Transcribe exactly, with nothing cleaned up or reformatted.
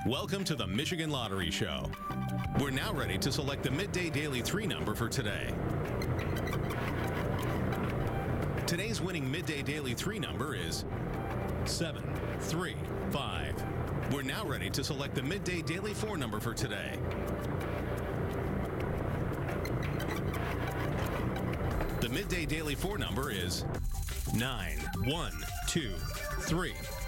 Welcome to the Michigan Lottery Show. We're now ready to select the Midday Daily three number for today. Today's winning Midday Daily three number is seven three five. We're now ready to select the Midday Daily four number for today. The Midday Daily four number is nine one two three.